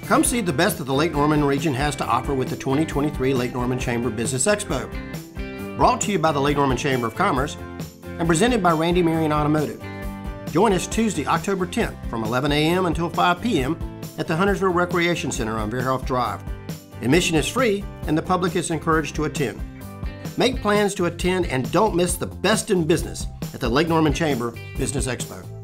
Come see the best that the Lake Norman region has to offer with the 2023 Lake Norman Chamber Business Expo. Brought to you by the Lake Norman Chamber of Commerce and presented by Randy Marion Automotive. Join us Tuesday, October 10th from 11 a.m. until 5 p.m. at the Huntersville Recreation Center on Verhoeff Drive. Admission is free and the public is encouraged to attend. Make plans to attend and don't miss the best in business at the Lake Norman Chamber Business Expo.